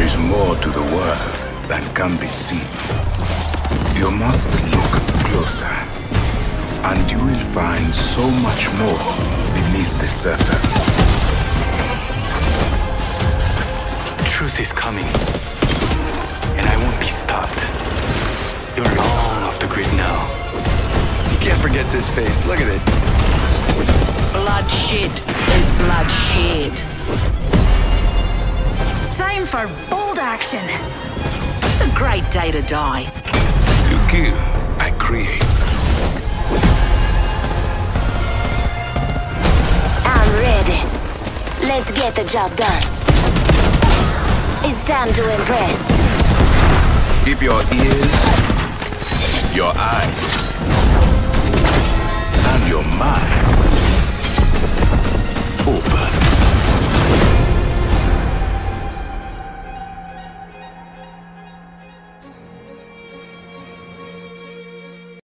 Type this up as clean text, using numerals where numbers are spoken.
is more to the world than can be seen. You must look closer, and you will find so much more beneath the surface. Truth is coming, and I won't be stopped. You're long off the grid now. You can't forget this face, look at it. Bloodshed is bloodshed. Time for bold action. It's a great day to die. You kill, I create. I'm ready. Let's get the job done. It's time to impress. Keep your ears, your eyes, and your mind